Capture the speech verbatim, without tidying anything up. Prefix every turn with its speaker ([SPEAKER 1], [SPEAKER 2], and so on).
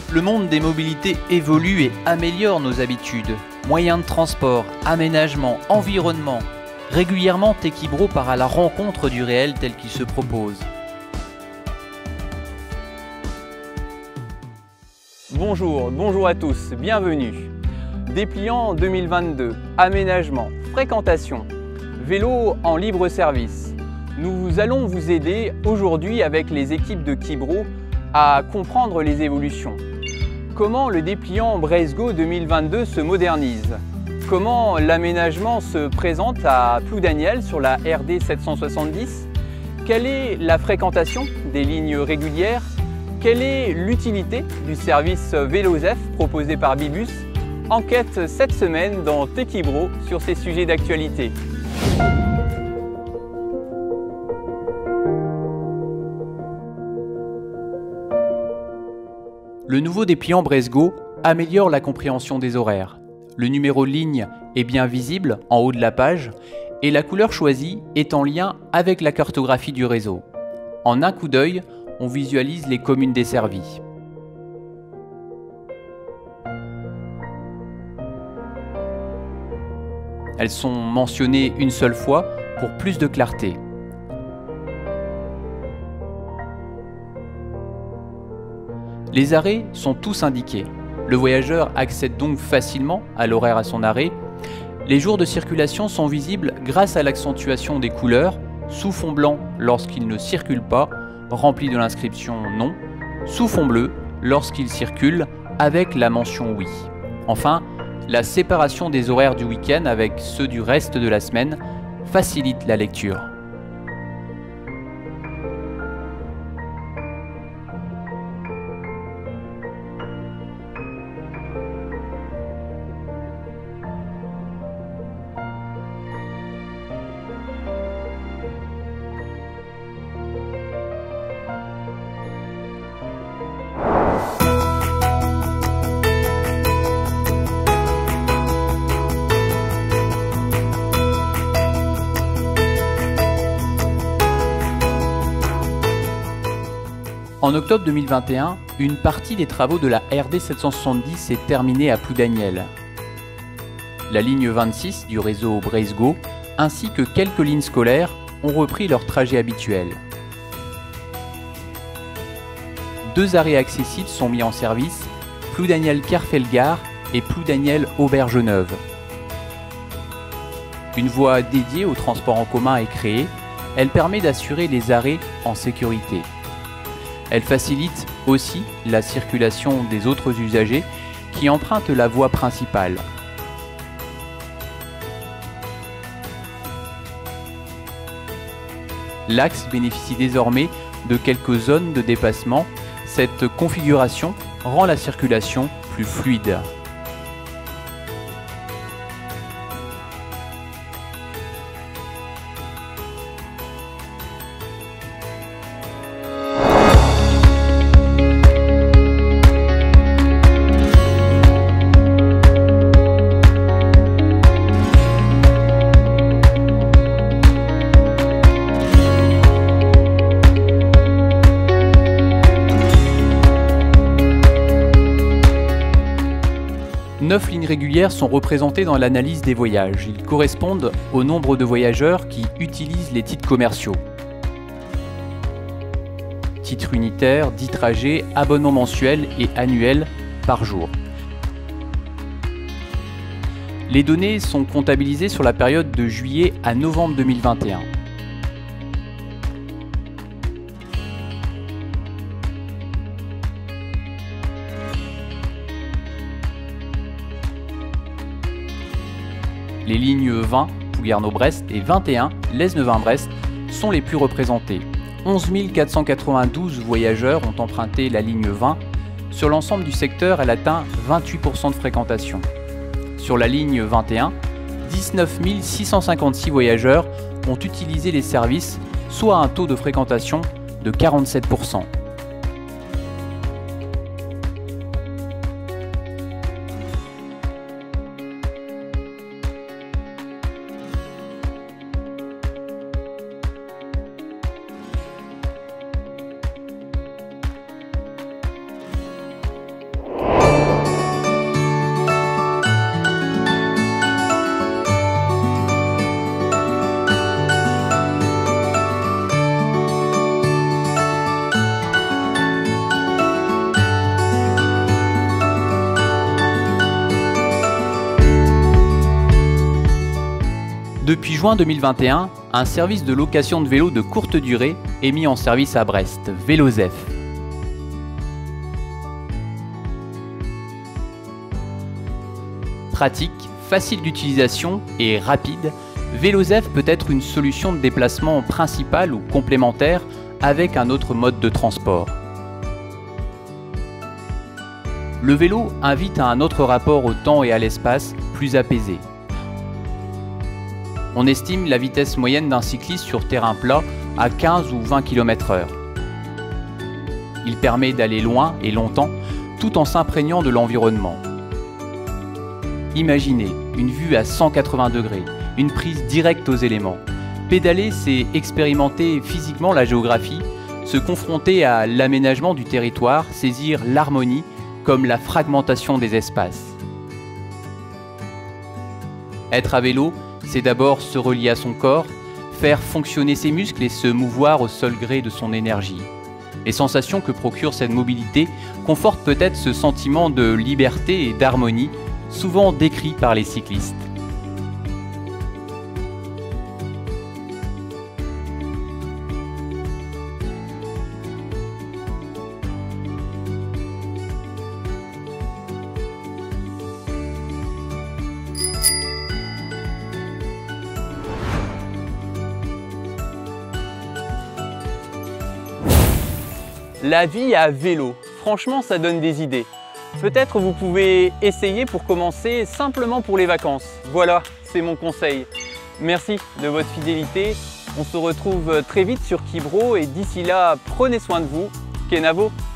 [SPEAKER 1] Le monde des mobilités évolue et améliore nos habitudes. Moyens de transport, aménagement, environnement. Régulièrement, Techibro part à la rencontre du réel tel qu'il se propose.
[SPEAKER 2] Bonjour, bonjour à tous, bienvenue. Dépliant deux mille vingt-deux, aménagement, fréquentation, vélo en libre service. Nous allons vous aider aujourd'hui avec les équipes de Kibro à comprendre les évolutions. Comment le dépliant Braesgo deux mille vingt-deux se modernise? Comment l'aménagement se présente à Ploudaniel sur la R D sept cent soixante-dix? Quelle est la fréquentation des lignes régulières? Quelle est l'utilité du service Vélozef proposé par Bibus? Enquête cette semaine dans Techibro sur ces sujets d'actualité.
[SPEAKER 1] Le nouveau dépliant Braesgo améliore la compréhension des horaires. Le numéro de ligne est bien visible en haut de la page et la couleur choisie est en lien avec la cartographie du réseau. En un coup d'œil, on visualise les communes desservies. Elles sont mentionnées une seule fois pour plus de clarté. Les arrêts sont tous indiqués. Le voyageur accède donc facilement à l'horaire à son arrêt. Les jours de circulation sont visibles grâce à l'accentuation des couleurs, sous fond blanc lorsqu'il ne circule pas, rempli de l'inscription non, sous fond bleu lorsqu'il circule avec la mention oui. Enfin, la séparation des horaires du week-end avec ceux du reste de la semaine facilite la lecture. En octobre deux mille vingt et un, une partie des travaux de la R D sept cent soixante-dix est terminée à Ploudaniel. La ligne vingt-six du réseau Braesgo ainsi que quelques lignes scolaires ont repris leur trajet habituel. Deux arrêts accessibles sont mis en service, Ploudaniel-Kerfelgare et Ploudaniel-Aubergeneuve. Une voie dédiée au transport en commun est créée, elle permet d'assurer les arrêts en sécurité. Elle facilite aussi la circulation des autres usagers qui empruntent la voie principale. L'axe bénéficie désormais de quelques zones de dépassement. Cette configuration rend la circulation plus fluide. Neuf lignes régulières sont représentées dans l'analyse des voyages. Ils correspondent au nombre de voyageurs qui utilisent les titres commerciaux. Titres unitaires, dix trajets, abonnements mensuels et annuels par jour. Les données sont comptabilisées sur la période de juillet à novembre deux mille vingt et un. Les lignes vingt, Plouguerneau-Brest, et vingt et un, Lesneven-Brest, sont les plus représentées. onze mille quatre cent quatre-vingt-douze voyageurs ont emprunté la ligne vingt. Sur l'ensemble du secteur, elle atteint vingt-huit pour cent de fréquentation. Sur la ligne vingt et un, dix-neuf mille six cent cinquante-six voyageurs ont utilisé les services, soit un taux de fréquentation de quarante-sept pour cent. Depuis juin deux mille vingt et un, un service de location de vélos de courte durée est mis en service à Brest, Vélozef. Pratique, facile d'utilisation et rapide, Vélozef peut être une solution de déplacement principale ou complémentaire avec un autre mode de transport. Le vélo invite à un autre rapport au temps et à l'espace, plus apaisé. On estime la vitesse moyenne d'un cycliste sur terrain plat à quinze ou vingt kilomètres heure. Il permet d'aller loin et longtemps, tout en s'imprégnant de l'environnement. Imaginez une vue à cent quatre-vingts degrés, une prise directe aux éléments. Pédaler, c'est expérimenter physiquement la géographie, se confronter à l'aménagement du territoire, saisir l'harmonie comme la fragmentation des espaces. Être à vélo, c'est d'abord se relier à son corps, faire fonctionner ses muscles et se mouvoir au seul gré de son énergie. Les sensations que procure cette mobilité confortent peut-être ce sentiment de liberté et d'harmonie, souvent décrit par les cyclistes.
[SPEAKER 2] La vie à vélo, franchement ça donne des idées. Peut-être vous pouvez essayer pour commencer simplement pour les vacances. Voilà, c'est mon conseil. Merci de votre fidélité. On se retrouve très vite sur Kibro et d'ici là, prenez soin de vous. Kenavo.